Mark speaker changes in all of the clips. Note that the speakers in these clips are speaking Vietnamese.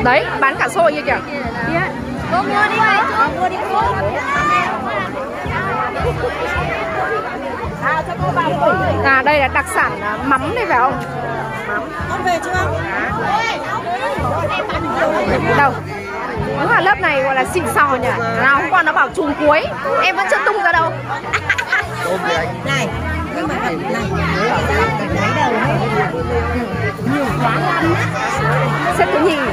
Speaker 1: Đấy, bán cả xôi như kìa.
Speaker 2: Cô mua đi về, mua đi cô.
Speaker 1: À đây là đặc sản mắm đây phải không? Mắm.
Speaker 2: Con về chưa?
Speaker 1: Đâu? Đúng là lớp này gọi là xịn sò nhỉ. Nào hôm qua nó bảo chùm cuối, em vẫn chưa tung ra đâu.
Speaker 2: Này, nhưng mà này, lấy đầu này. Nhiều quá ăn.
Speaker 1: Xếp thứ nhì.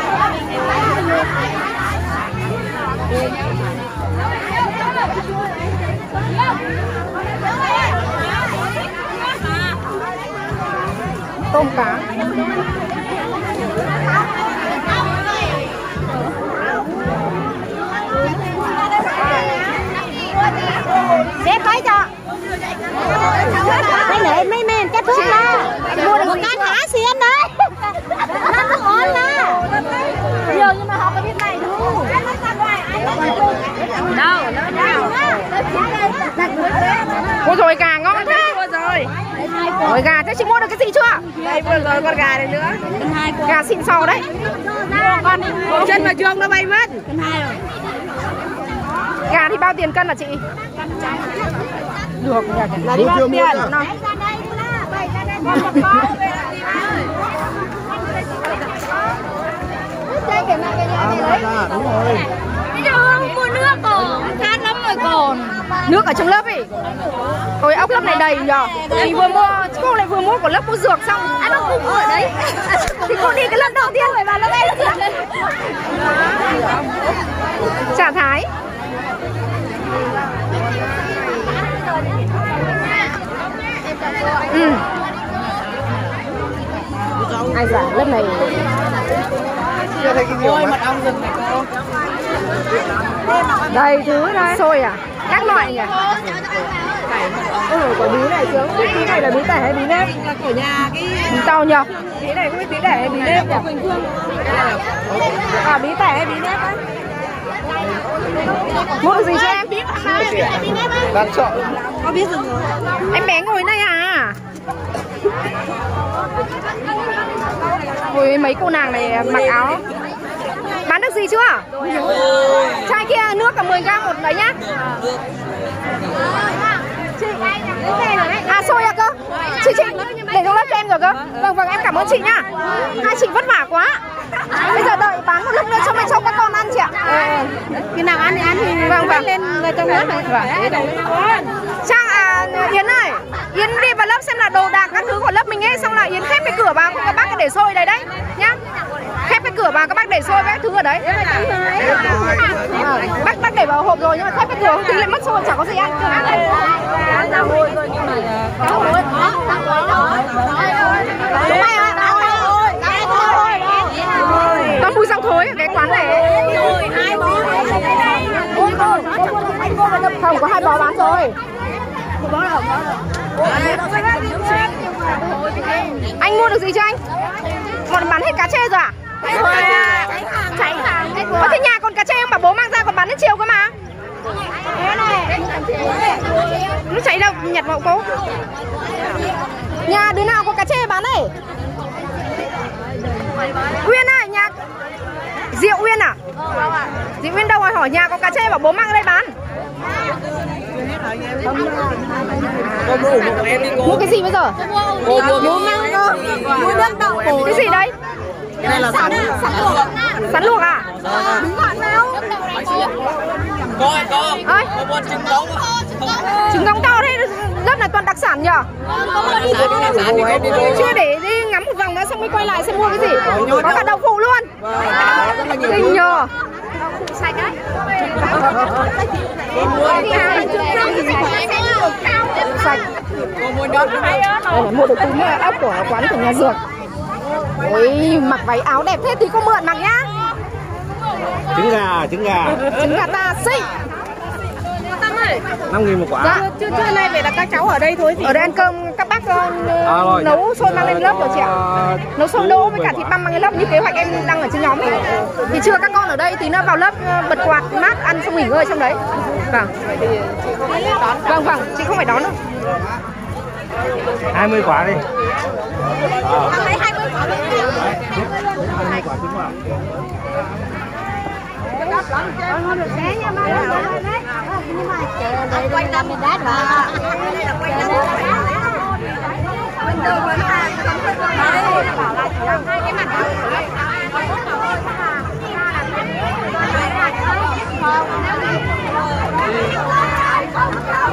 Speaker 1: Tôm cá.
Speaker 2: Xếp mấy cho. Đây này mấy men chắc thuốc la. Mua được một cái thả xiên đấy. Nó thức ổn la. Nhiều nhưng mà họ có biết này đâu. Đâu,
Speaker 1: Ôi rồi gà ngon thế. Ôi gà thế chị mua được cái gì chưa?
Speaker 2: đây vừa rồi con gà này nữa.
Speaker 1: Gà xịn sò đấy.
Speaker 2: Con chân vào chuông nó bay mất.
Speaker 1: Gà thì bao tiền cân hả chị? Được nhỉ.
Speaker 2: Là đi bao tiền?
Speaker 1: Nào.
Speaker 3: Đúng rồi.
Speaker 2: Bây giờ mua nước còn khát lắm rồi còn.
Speaker 1: Nước ở trong lớp ấy. Ôi ốc lớp này đầy nhờ. Thì vừa mua, cô lại vừa mua của lớp cô dược xong.
Speaker 2: Ăn nó cùng ở đấy.
Speaker 1: Thì cô đi cái lớp đầu tiên phải vào lớp đây. Chả Thái. Ừ. Ai giả lớp này.
Speaker 3: Ôi mật ong rừng này cô.
Speaker 1: Đầy thứ đây. Xôi à? Các loại nhỉ?
Speaker 3: Quả bí này sướng. Bí này là bí tẻ hay bí nếp?
Speaker 2: Là của nhà cái
Speaker 1: Bí tàu nhờ.
Speaker 3: Bí này có biết bí tẻ hay bí nếp nhỉ?
Speaker 1: À bí tẻ hay bí nếp ấy? Mua được gì cho em?
Speaker 3: Đang chọn.
Speaker 2: có biết rồi.
Speaker 1: Em bé ngồi này à? Ôi mấy cô nàng này mặc áo. Bán được gì chưa? Chai kia nước cả 10g một đấy nhá. À xôi à cơ? Chị để trong lớp cho em rồi cơ. Vâng vâng em cảm ơn chị nhá. Hai chị vất vả quá. Bây giờ đợi bán một lúc nữa cho các con ăn chị ạ.
Speaker 2: Khi nào ăn thì ăn thì
Speaker 1: vâng vâng
Speaker 2: lên người trong lớp này.
Speaker 1: Trang à Yến ơi, Yến đi vào lớp xem là đồ đạc các thứ của lớp mình ấy, xong là Yến khép cái cửa vào, không các bác để xôi đấy đấy nhá. Khép cái cửa vào các bác để xôi các thứ ở đấy. Bác để vào hộp rồi nhưng mà khép cái cửa không tí lại mất xôi chẳng có gì ăn. Có mùi rau thối ở cái quán này. Không có 2 bó bán rồi. Anh mua được gì cho anh? Còn bán hết cá chê rồi à? Cháy à? Có thế nhà còn cá chê không? Bảo bố mang ra còn bán đến chiều cơ mà. Nó cháy đâu? Nhặt vào cô. Nhà đứa nào có cá chê bán này? Uyên à, nhà Diệu Uyên à? Diệu Uyên đâu rồi? Hỏi nhà có cá chê bảo bố mang ra đây bán. Mua cái gì bây giờ?
Speaker 2: Mua măng cơ. Mua nước đậu cổ.
Speaker 1: Cái gì đấy?
Speaker 3: Cái này là sắn.
Speaker 1: Sắn luộc à?
Speaker 2: Đúng bạn nào?
Speaker 3: Có.
Speaker 1: Ơi.
Speaker 3: Có trứng cống.
Speaker 1: Trứng cống to thế, lớp này toàn đặc sản nhờ. Chưa để đi ngắm một vòng nữa xong mới quay lại xem mua cái gì. Có cả đậu phụ luôn. Kinh nhờ. Sạch đấy. Sạch. Đây là mua được túi ốc của quán của nhà dược. Ôi mặc váy áo đẹp thế thì có mượn mặc nhá.
Speaker 3: Trứng gà.
Speaker 1: Trứng gà ta xinh.
Speaker 3: 5.000 một quả.
Speaker 1: Dạ.
Speaker 2: Trưa nay về là các cháu ở đây thôi.
Speaker 1: Ở đây ăn cơm các bác nấu xôi mang lên lớp rồi chị ạ. Nấu xôi đỗ với cả thịt băm mang lên lớp như kế hoạch em đăng ở trên nhóm ấy. Thì chưa các con ở đây tí nữa vào lớp bật quạt mát ăn xong nghỉ ngơi trong đấy. Vâng. Vâng, chị không phải đón đâu.
Speaker 3: 20 quả đi.
Speaker 2: Lấy 20 quả luôn đi.
Speaker 3: 20 quả trứng vào.
Speaker 2: Quanh năm mình đát mà. Đây là quanh năm. Bình thường là hàng không có bảo là chỉ làm hai cái mặt thôi. Không.